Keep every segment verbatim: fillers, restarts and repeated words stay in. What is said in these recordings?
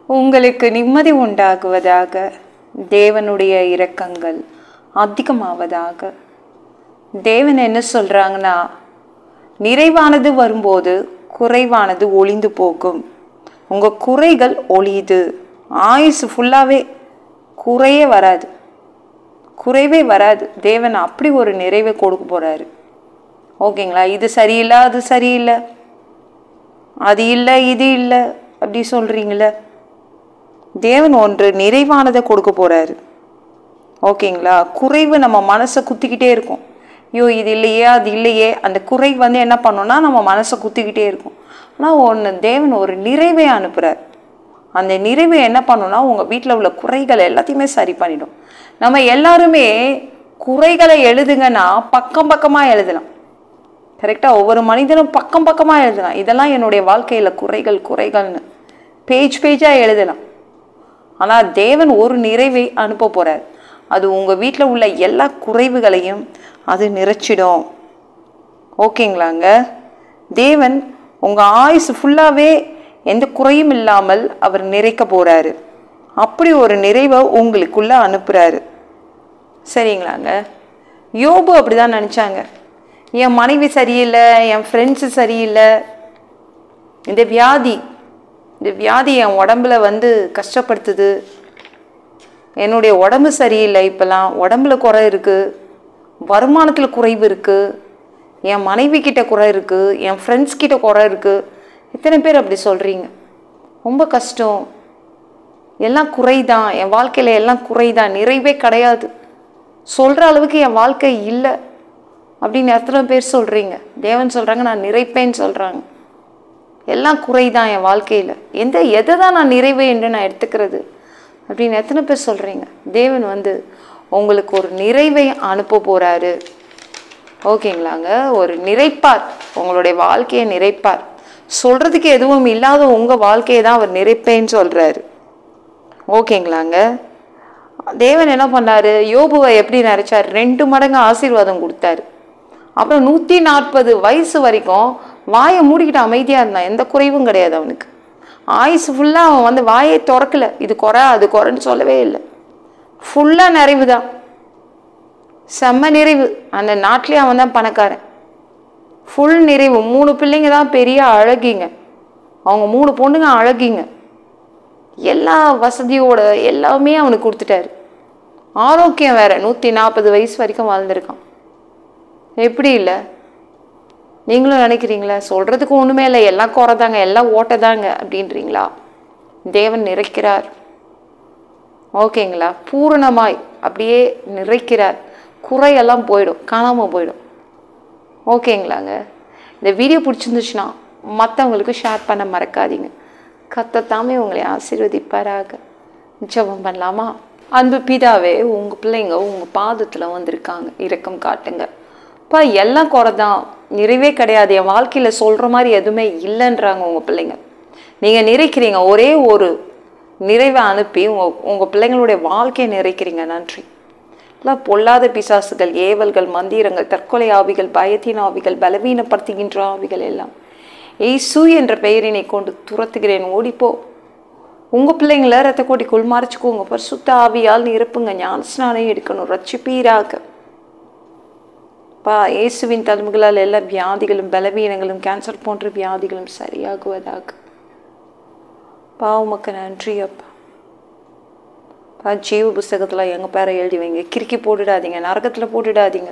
உங்களுக்கு நிம்மதி உண்டாகுவதாக. தேவனுடைய இரக்கங்கள் அதிகமாவதாக. தேவன் என்ன சொல்றாங்கன்னா, நிறைவானது வரும்போது குறைவானது ஒளிந்து போகும். உங்க குறைகள் ஒளியுது. ஆயுசு ஃபுல்லாவே குறையே வராது, குறைவே வராது. தேவன் அப்படி ஒரு நிறைவை கொடுக்க போறாரு. ஓகேங்களா? இது சரியில்லை, அது சரியில்லை, அது இல்லை, இது இல்லை அப்படி சொல்றீங்கள, தேவன் ஒன்று நிறைவானதை கொடுக்க போறாரு. ஓகேங்களா? குறைவு நம்ம மனசை குத்திக்கிட்டே இருக்கும். ஐயோ இது இல்லையே, அது இல்லையே. அந்த குறை வந்து என்ன பண்ணோம்னா நம்ம மனசை குத்திக்கிட்டே இருக்கும். ஆனால் ஒன்று, தேவன் ஒரு நிறைவை அனுப்புறார். அந்த நிறைவை என்ன பண்ணோம்னா உங்கள் வீட்டில் உள்ள குறைகள் எல்லாத்தையுமே சரி பண்ணிடும். நம்ம எல்லாருமே குறைகளை எழுதுங்கன்னா பக்கம் பக்கமாக எழுதலாம். கரெக்டாக? ஒவ்வொரு மனிதனும் பக்கம் பக்கமாக எழுதலாம். இதெல்லாம் என்னுடைய வாழ்க்கையில் குறைகள் குறைகள்னு பேஜ் பேஜாக எழுதலாம். ஆனால் தேவன் ஒரு நிறைவை அனுப்ப போகிறார். அது உங்கள் வீட்டில் உள்ள எல்லா குறைவுகளையும் அது நிறைச்சிடும். ஓகேங்களாங்க? தேவன் உங்கள் ஆயுசு ஃபுல்லாகவே எந்த குறையும் இல்லாமல் அவர் நிறைக்க போகிறாரு. அப்படி ஒரு நிறைவை உங்களுக்குள்ளே அனுப்புகிறாரு. சரிங்களாங்க? யோபு அப்படி தான் நினச்சாங்க. என் மனைவி சரியில்லை, என் ஃப்ரெண்ட்ஸு சரியில்லை, இந்த வியாதி இந்த வியாதி என் உடம்புல வந்து கஷ்டப்படுத்துது, என்னுடைய உடம்பு சரியில்லை, இப்போலாம் உடம்புல குறை இருக்குது, வருமானத்தில் குறைவு இருக்குது, என் மனைவி கிட்ட குறை இருக்குது, என் ஃப்ரெண்ட்ஸ் கிட்ட குறை இருக்குது. எத்தனை பேர் அப்படி சொல்கிறீங்க? ரொம்ப கஷ்டம், எல்லாம் குறைதான், என் வாழ்க்கையில் எல்லாம் குறைதான், நிறைவே கிடையாது, சொல்கிற அளவுக்கு என் வாழ்க்கை இல்லை அப்படின்னு எத்தனை பேர் சொல்கிறீங்க? தேவன் சொல்கிறாங்க, நான் நிறைப்பேன்னு சொல்கிறாங்க. எல்லாம் குறைதான் என் வாழ்க்கையில், எந்த எதை தான் நான் நிறைவு என்று நான் எடுத்துக்கிறது அப்படின்னு எத்தனை பேர் சொல்கிறீங்க? தேவன் வந்து உங்களுக்கு ஒரு நிறைவை அனுப்ப போகிறாரு. ஓகேங்களாங்க? ஒரு நிறைப்பார், உங்களுடைய வாழ்க்கையை நிறைப்பார். சொல்கிறதுக்கு எதுவும் இல்லாத உங்கள் வாழ்க்கையை தான் அவர் நிறைப்பேன்னு சொல்கிறாரு. ஓகேங்களாங்க? தேவன் என்ன பண்ணார்? யோபுவை எப்படி நினைச்சார்? ரெண்டு மடங்கு ஆசீர்வாதம் கொடுத்தாரு. அப்புறம் நூற்றி நாற்பது வயசு வரைக்கும் வாயை மூடிக்கிட்டு அமைதியாக இருந்தான். எந்த குறைவும் கிடையாது அவனுக்கு. ஆயுசு ஃபுல்லாக அவன் வந்து வாயை திறக்கலை. இது குறை அது குறைன்னு சொல்லவே இல்லை. ஃபுல்லாக நிறைவு தான், செம்ம நிறைவு. அந்த நாட்டிலே அவன் தான் பணக்காரன். ஃபுல் நிறைவு. மூணு பிள்ளைங்க தான் பெரிய அழகிங்க. அவங்க மூணு பொண்ணுங்க அழகிங்க. எல்லா வசதியோட எல்லாமே அவனுக்கு கொடுத்துட்டாரு. ஆரோக்கியம் வேற. நூற்றி நாற்பது வயசு வரைக்கும் வாழ்ந்திருக்கான். எப்படி இல்லை? நீங்களும் நினைக்கிறீங்களா? சொல்கிறதுக்கு ஒன்றுமே இல்லை, எல்லாம் குறைதாங்க, எல்லாம் ஓட்டதாங்க அப்படின்றீங்களா? தேவன் நிறைக்கிறார். ஓகேங்களா? பூரணமாய் அப்படியே நிறைக்கிறார். குறையெல்லாம் போயிடும், காணாமல் போயிடும். ஓகேங்களாங்க? இந்த வீடியோ பிடிச்சிருந்துச்சுன்னா மற்றவங்களுக்கு ஷேர் பண்ண மறக்காதீங்க. கர்த்தர் உங்களை ஆசீர்வதிப்பாராக. ஜெபம் பண்ணலாமா? அன்பு பிதாவே, உங்கள் பிள்ளைங்க உங்கள் பாதத்தில் வந்திருக்காங்க, இரக்கம் காட்டுங்க. இப்போ எல்லாம் குறைதான், நிறைவே கிடையாது, என் வாழ்க்கையில் சொல்கிற மாதிரி எதுவுமே இல்லைன்றாங்க உங்கள் பிள்ளைங்க. நீங்கள் நிறைக்கிறீங்க. ஒரே ஒரு நிறைவை அனுப்பி உங்கள் உங்கள் பிள்ளைங்களுடைய வாழ்க்கையை நிறைக்கிறீங்க. நன்றி. இல்லை பொல்லாத பிசாசுகள், ஏவல்கள், மந்திரங்கள், தற்கொலை ஆவிகள், பயத்தின் ஆவிகள், பலவீனப்படுத்துகின்ற ஆவிகள் எல்லாம் ஏசு என்ற பெயரினை கொண்டு துரத்துகிறேன். ஓடிப்போ. உங்கள் பிள்ளைங்கள ரத்த கோட்டிக்குள் மறைச்சிக்கோங்க. பரிசுத்த ஆவியால் நிரப்புங்க. ஞான ஸ்நானம் எடுக்கணும். ரட்சிப்பீராக பா. இயேசுவின் தழும்புகளால் எல்லா வியாதிகளும் பலவீனங்களும் கேன்சர் போன்ற வியாதிகளும் சரியாகுவதாக. பா உமக்கு நன்றி அப்பா. பா ஜீவ புஸ்தகத்தில் எங்கள் பேரை எழுதி வைங்க. கிறுக்கி போட்டுடாதீங்க, நரகத்தில் போட்டுடாதீங்க.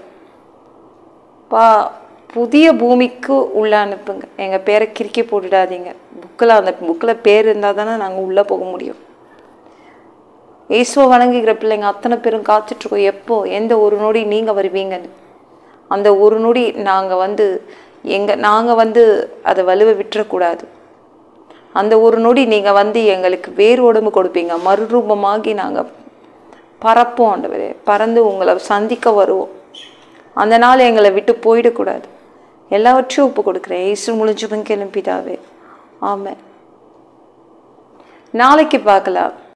பா புதிய பூமிக்கு உள்ளே அனுப்புங்க. எங்கள் பேரை கிறுக்கி போட்டுடாதீங்க. புக்கில் அந்த புக்கில் பேர் இருந்தால் தானே நாங்கள் உள்ளே போக முடியும். இயேசுவை வணங்குகிற பிள்ளைங்க அத்தனை பேரும் காத்துட்ருக்கோம், எப்போ எந்த ஒரு நொடி நீங்கள் வருவீங்கன்னு. அந்த ஒரு நொடி நாங்கள் வந்து எங்கள் நாங்கள் வந்து அதை வலுவை விட்டுறக்கூடாது. அந்த ஒரு நொடி நீங்கள் வந்து எங்களுக்கு வேறு உடம்பு கொடுப்பீங்க. மறுரூபமாகி நாங்கள் பறப்போம் ஆண்டவரே. பறந்து உங்களை சந்திக்க வருவோம். அந்த நாள் எங்களை விட்டு போயிடக்கூடாது. எல்லாவற்றையும் ஒப்பு கொடுக்குறேன். இயேசு முழிஞ்சுவன் கேளும் பிதாவே. ஆமென். நாளைக்கு பார்க்கலாம்.